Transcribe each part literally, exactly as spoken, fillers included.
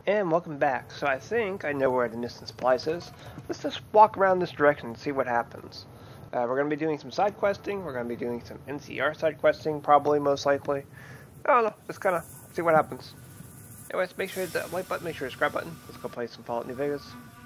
And welcome back. So I think I know where the Nissan Supplies is. Let's just walk around this direction and see what happens. Uh, we're going to be doing some side questing. We're going to be doing some N C R side questing, probably, most likely. I don't know. Just kind of see what happens. Anyways, make sure you hit that like button, make sure you subscribe button. Let's go play some Fallout New Vegas.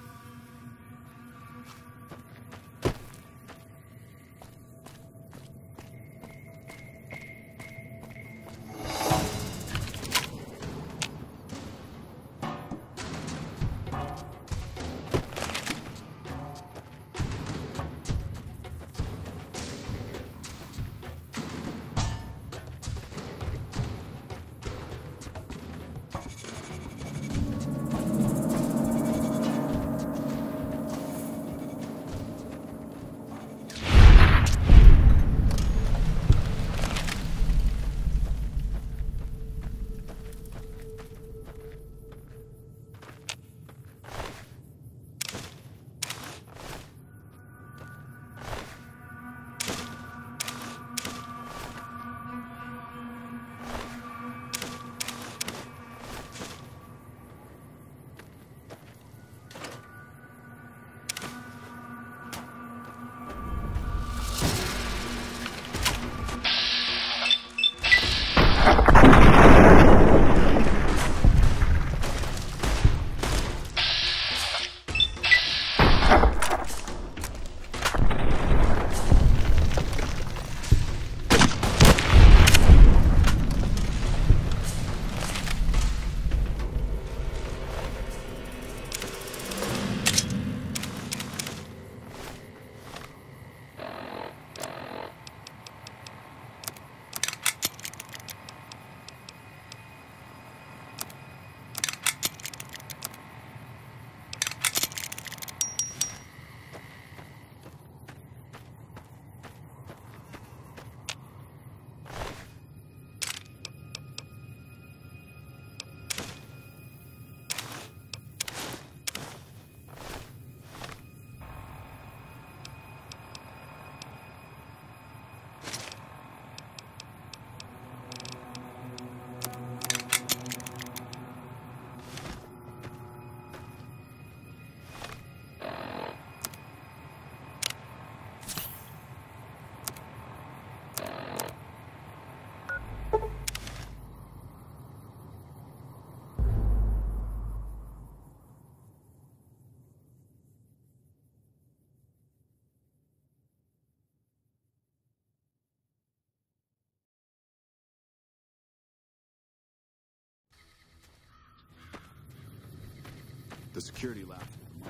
The security lab.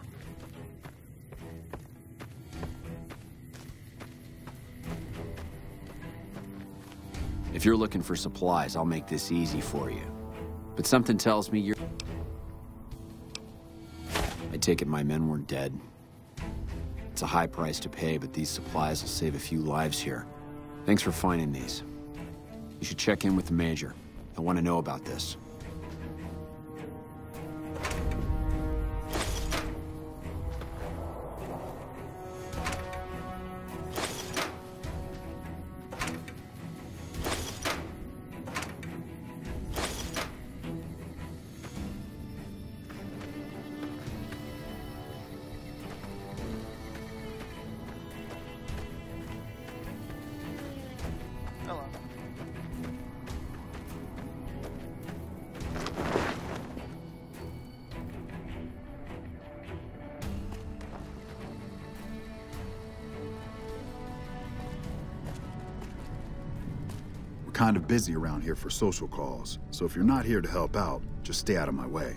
If you're looking for supplies, I'll make this easy for you. But something tells me you're... I take it my men weren't dead. It's a high price to pay, but these supplies will save a few lives here. Thanks for finding these. You should check in with the Major. I want to know about this. Kind of busy around here for social calls, so if you're not here to help out, just stay out of my way.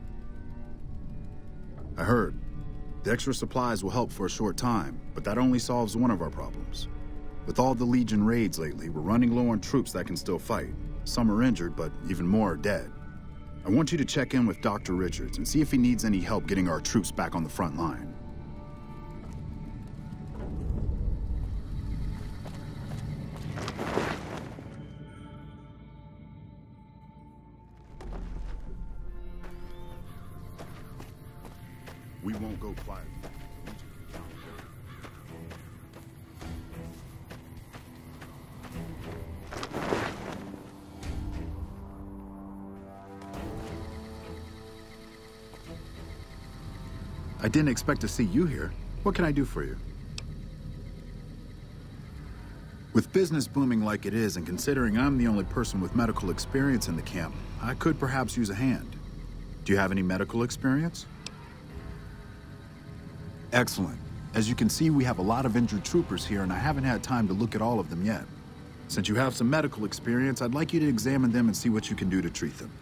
I heard. The extra supplies will help for a short time, but that only solves one of our problems. With all the Legion raids lately, we're running low on troops that can still fight. Some are injured, but even more are dead. I want you to check in with Doctor Richards and see if he needs any help getting our troops back on the front line. We won't go quiet. I didn't expect to see you here. What can I do for you? With business booming like it is, and considering I'm the only person with medical experience in the camp, I could perhaps use a hand. Do you have any medical experience? Excellent. As you can see, we have a lot of injured troopers here, and I haven't had time to look at all of them yet. Since you have some medical experience, I'd like you to examine them and see what you can do to treat them.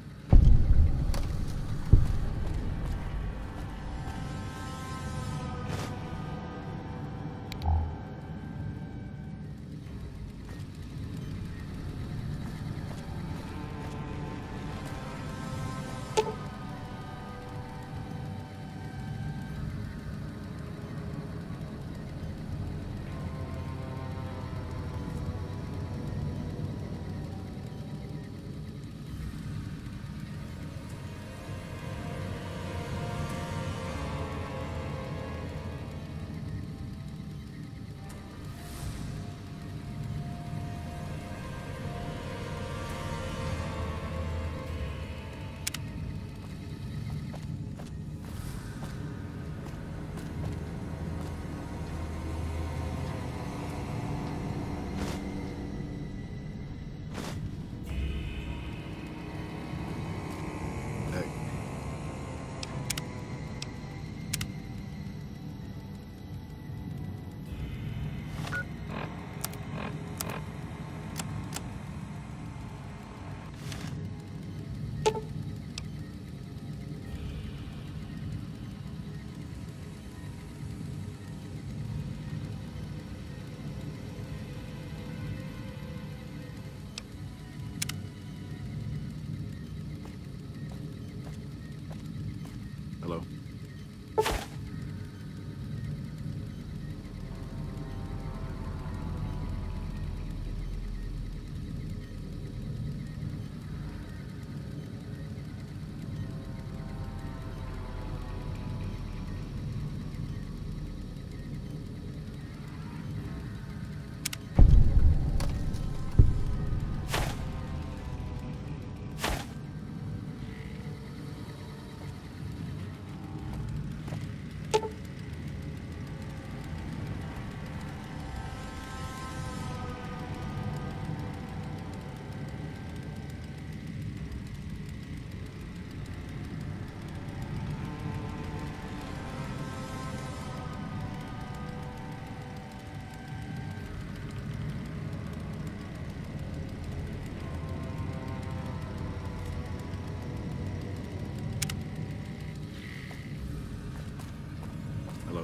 Hello? Hello?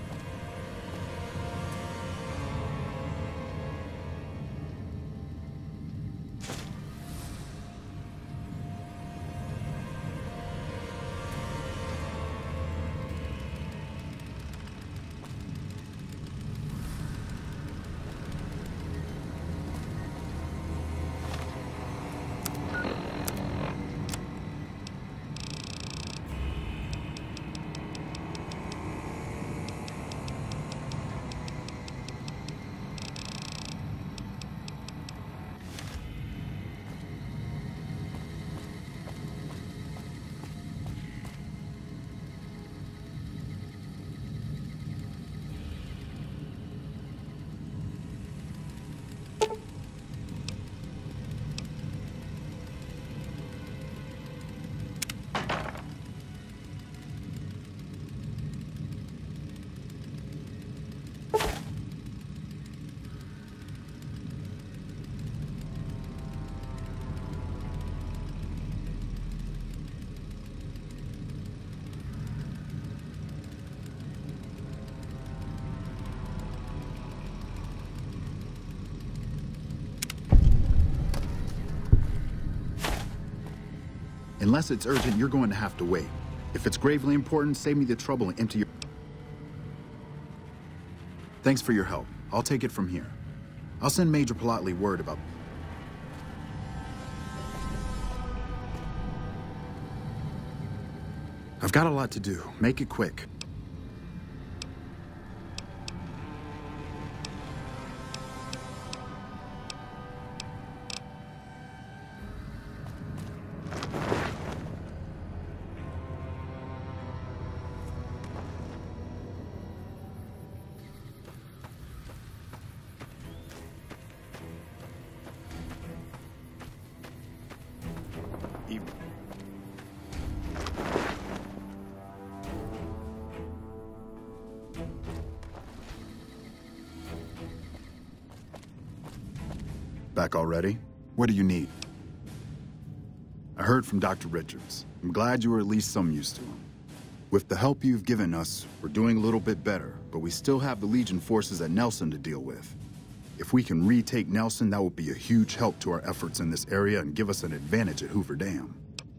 Unless it's urgent, you're going to have to wait. If it's gravely important, save me the trouble and empty your... Thanks for your help. I'll take it from here. I'll send Major Polotli word about... I've got a lot to do. Make it quick. Back already? What do you need? I heard from Doctor Richards. I'm glad you were at least some use to him. With the help you've given us, we're doing a little bit better, but we still have the Legion forces at Nelson to deal with. If we can retake Nelson, that would be a huge help to our efforts in this area and give us an advantage at Hoover Dam.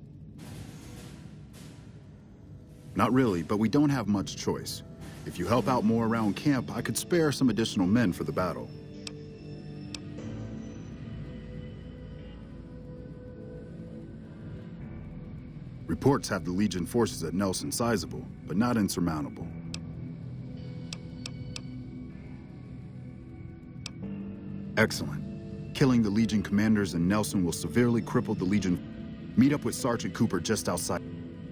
Not really, but we don't have much choice. If you help out more around camp, I could spare some additional men for the battle. Reports have the Legion forces at Nelson sizable, but not insurmountable. Excellent. Killing the Legion commanders in Nelson will severely cripple the Legion. Meet up with Sergeant Cooper just outside.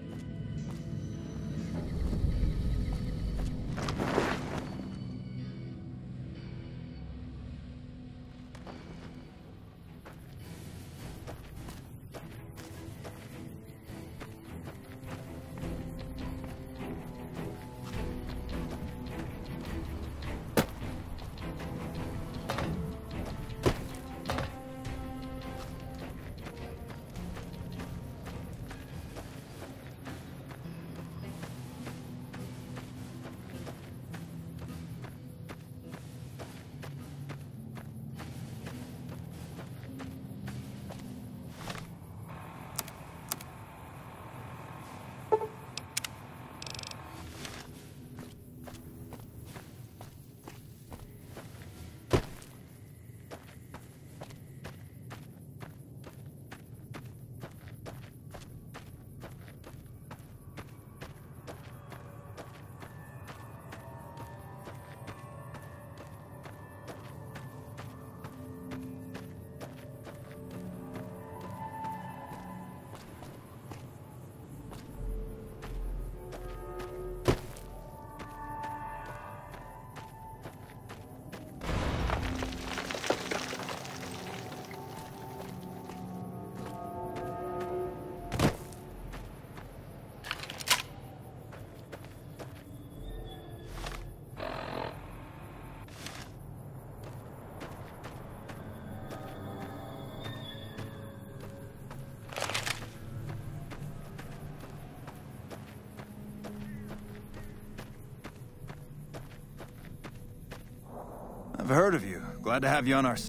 I've heard of you. Glad to have you on our...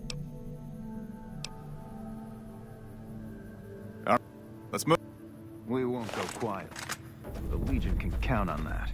All right, let's move. We won't go quiet. The Legion can count on that.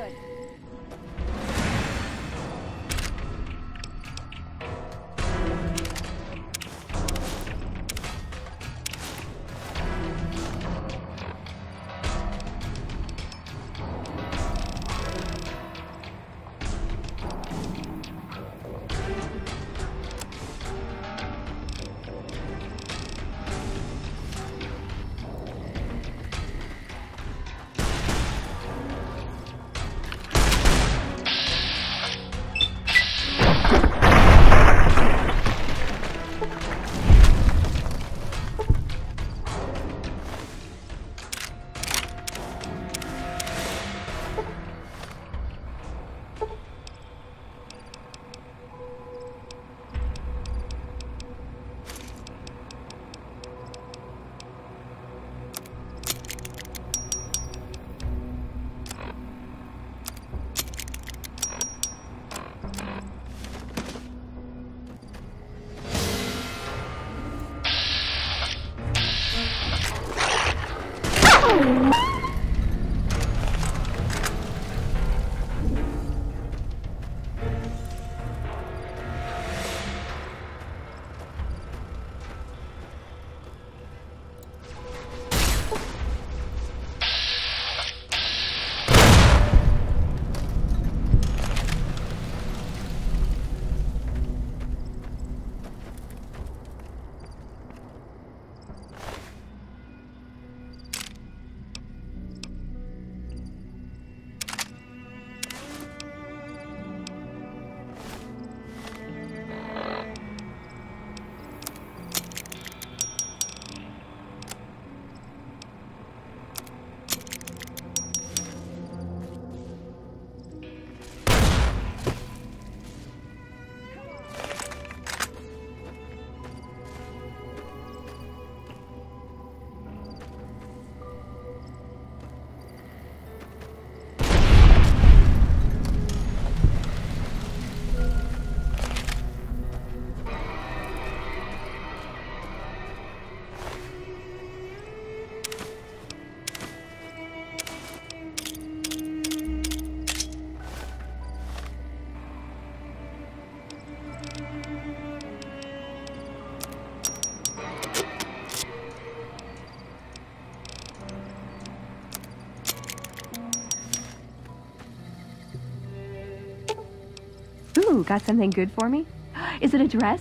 good. Ooh, got something good for me? Is it a dress?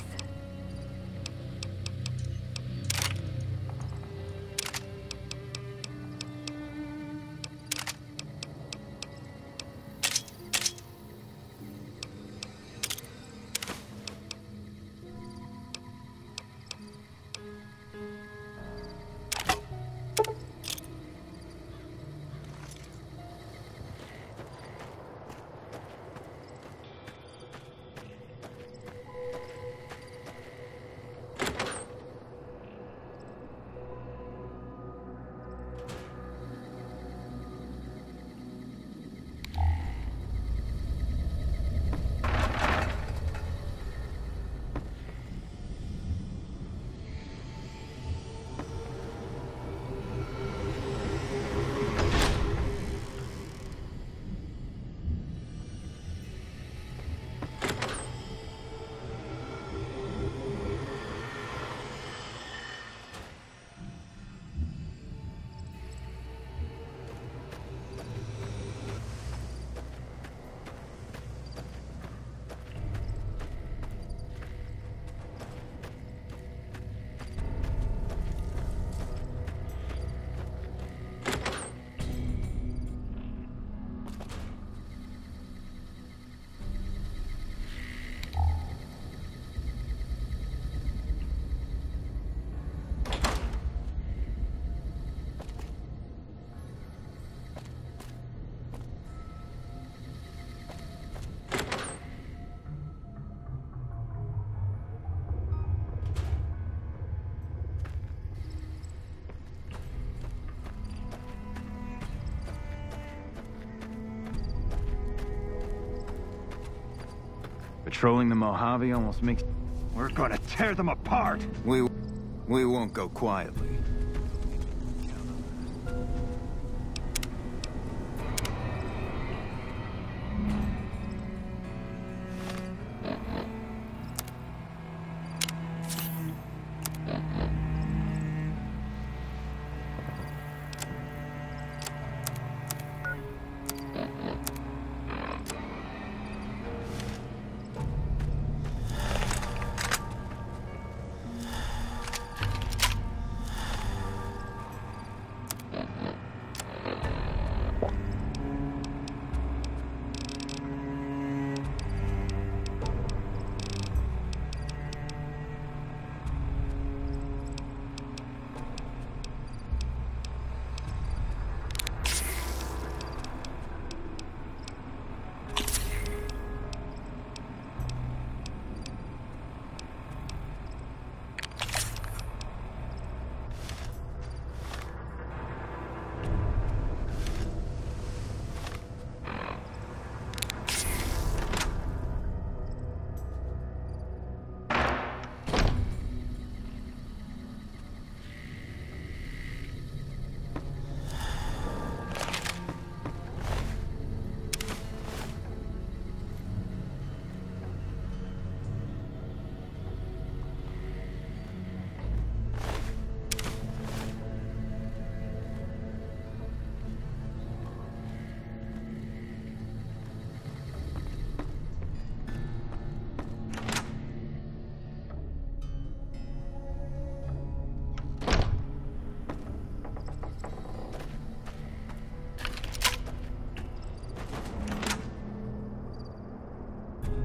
Patrolling the Mojave almost makes... We're gonna tear them apart! We... we won't go quietly.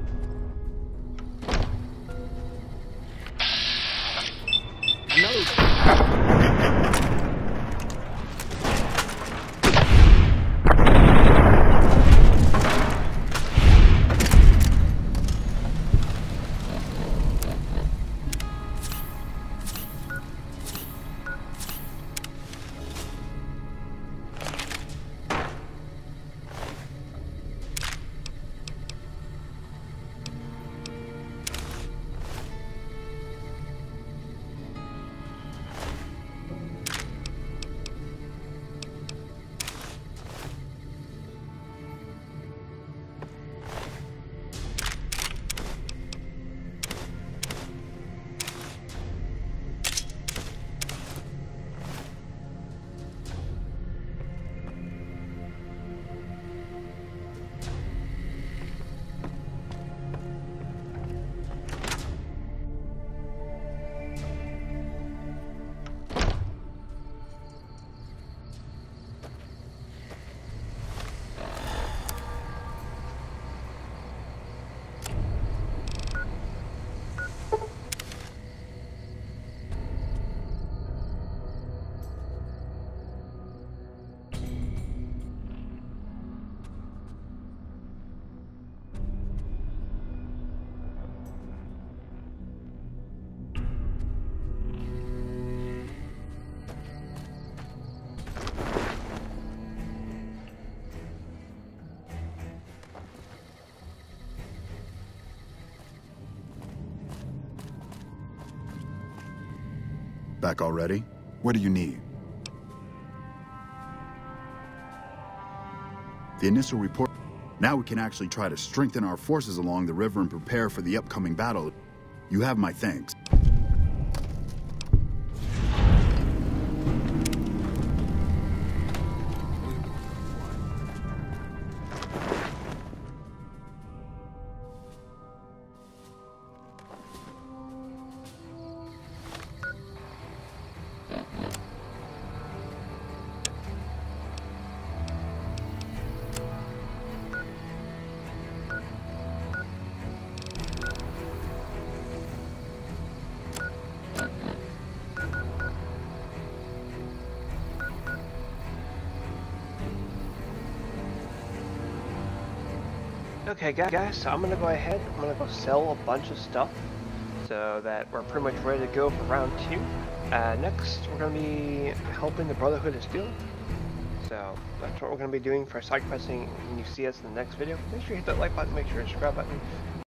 Back already? What do you need? The initial report... Now we can actually try to strengthen our forces along the river and prepare for the upcoming battle. You have my thanks. Okay guys, so I'm gonna go ahead, I'm gonna go sell a bunch of stuff so that we're pretty much ready to go for round two. Uh, next, we're gonna be helping the Brotherhood of Steel. So that's what we're gonna be doing for side questing. When you see us in the next video, make sure you hit that like button, make sure you subscribe button.